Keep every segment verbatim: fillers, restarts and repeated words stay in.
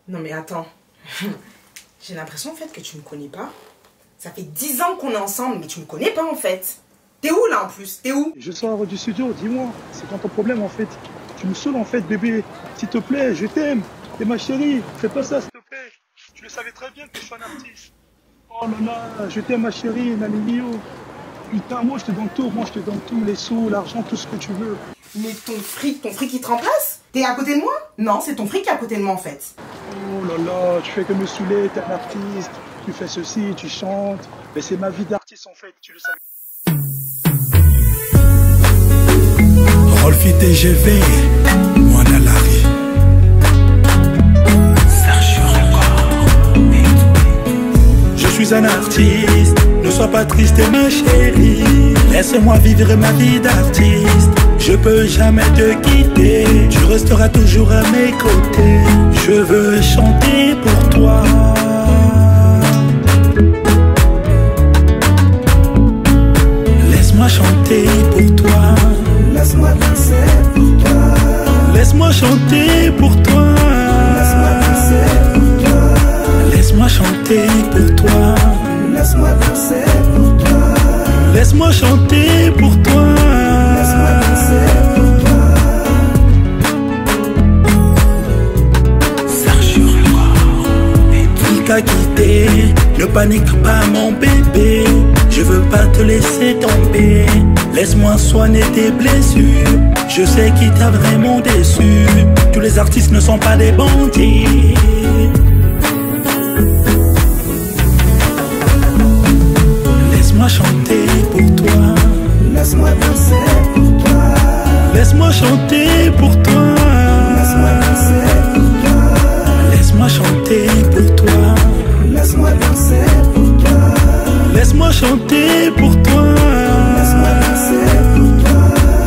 Non mais attends. J'ai l'impression en fait que tu me connais pas. Ça fait dix ans qu'on est ensemble, mais tu me connais pas en fait. T'es où là en plus? T'es où? Je sors du studio, dis-moi. C'est quand ton problème en fait? Tu me saoules en fait, bébé. S'il te plaît, je t'aime. T'es ma chérie. Fais pas ça, s'il te plaît. Tu le savais très bien que je suis un artiste. Oh là là, je t'aime ma chérie, Nani Mio. Putain, moi je te donne tout, moi je te donne tout, les sous, l'argent, tout ce que tu veux. Mais ton fric, ton fric il te remplace? T'es à côté de moi? Non, c'est ton fric qui est à côté de moi en fait. Oh là là, tu fais que me saouler, t'es un artiste. Tu fais ceci, tu chantes. Mais c'est ma vie d'artiste en fait, tu le savais. Rolfi T G V, moi Nalari. Sergio Record. Je suis un artiste, ne sois pas triste ma chérie. Laisse-moi vivre ma vie d'artiste. Je peux jamais te quitter, tu resteras toujours à mes côtés. Je veux chanter pour toi. Laisse-moi chanter pour toi. Laisse-moi danser pour toi. Laisse-moi chanter pour toi. Laisse-moi danser pour toi. Laisse-moi chanter pour toi. Laisse-moi danser pour toi. Laisse-moi chanter pour toi. Laisse-moi danser pour toi. Sergio Record. Il t'a quitté, ne panique pas mon bébé. Je veux pas te laisser tomber. Laisse-moi soigner tes blessures. Je sais qui t'a vraiment déçu. Tous les artistes ne sont pas des bandits. Laisse-moi chanter pour toi. Laisse-moi danser pour toi. Laisse-moi chanter pour toi. Laisse-moi danser pour toi. Laisse-moi chanter pour toi. Laisse-moi danser pour toi. Laisse-moi chanter pour toi. Laisse-moi danser pour toi.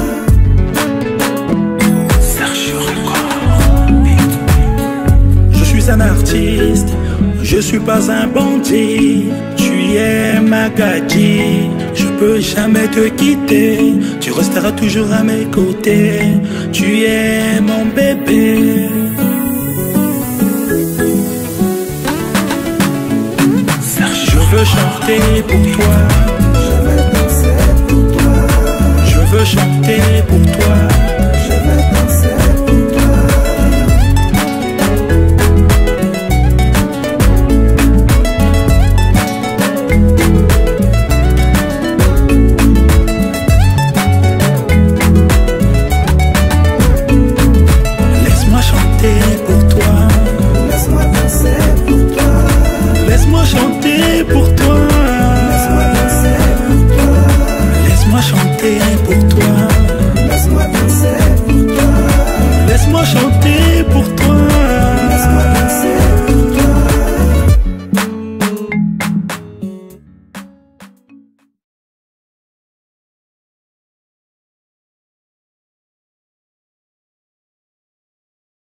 Sergio Record. Je suis un artiste, je suis pas un bandit. Tu es ma gadji, je peux jamais te quitter. Tu resteras toujours à mes côtés. Tu es mon bébé. Je veux chanter pour toi.